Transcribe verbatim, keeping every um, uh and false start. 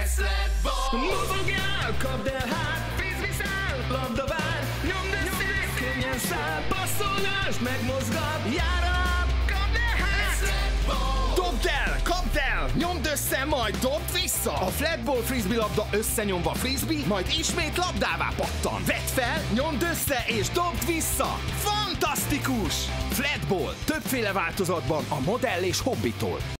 Ez flatball. Mozogjál, kapd el hát, frisbee-szel, labda vár, nyomd össze, könnyen száll, passzolásd, megmozgat, jár a lap, kapd el hát. Ez flatball. Dobd el, kapd el, nyomd össze, majd dobd vissza. A flatball frisbee labda összenyomva frisbee, majd ismét labdává pattan. Vedd fel, nyomd össze és dobd vissza. Fantasztikus! Flatball többféle változatban a modell és hobbitól.